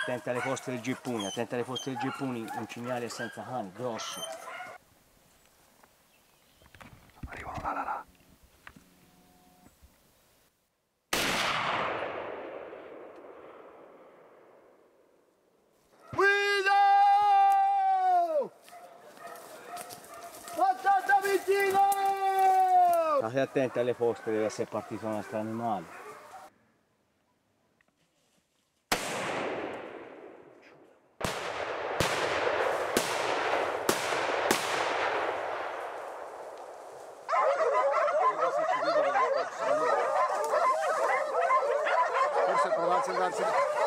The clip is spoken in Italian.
Attenti alle poste del gippone, attenti alle poste del gippone, un cignale senza cani, grosso. Arrivano là. Guido! Attenta vicino! State attenti alle poste, deve essere partito un altro animale. Forse provarsi ad andarsi.